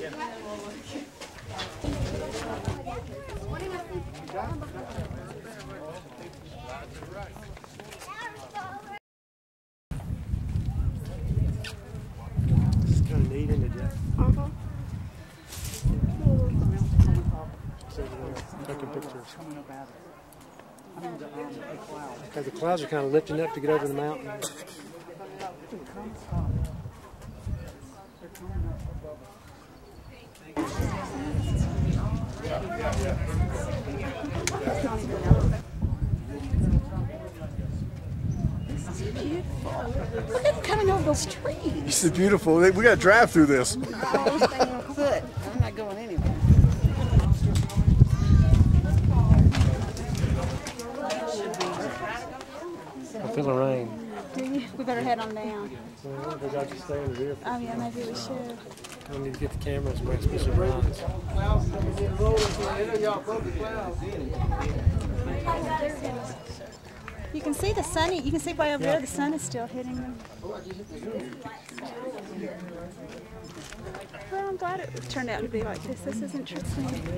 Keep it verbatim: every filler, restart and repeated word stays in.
It's kind of neat, isn't it, Jeff? Uh-huh. Taking pictures. Okay, the clouds are kind of lifting up to get over the mountain. Look at them coming over those trees. This is beautiful. We got to drive through this. Good. I'm not going anywhere. I feel the rain. Do you? We better head on down. Well, we got to stay in the vehicle. Oh yeah, maybe we should. I need to get the cameras where it's supposed to rise. You can see the sun. You can see way over there. The sun is still hitting them. Well, I'm glad it turned out to be like this. This is interesting.